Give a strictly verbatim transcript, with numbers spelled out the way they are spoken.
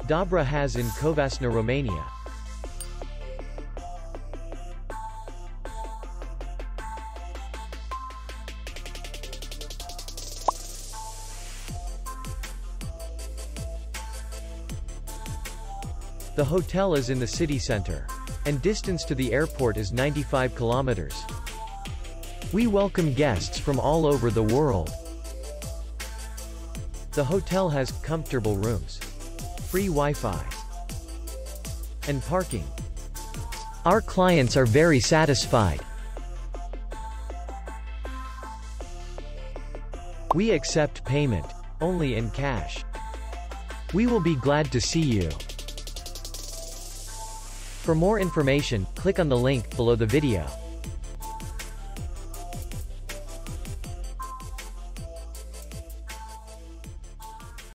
Dobra Haz in Covasna, Romania. The hotel is in the city center, and distance to the airport is ninety-five kilometers. We welcome guests from all over the world. The hotel has comfortable rooms, free Wi-Fi, and parking. Our clients are very satisfied. We accept payment only in cash. We will be glad to see you. For more information, click on the link below the video.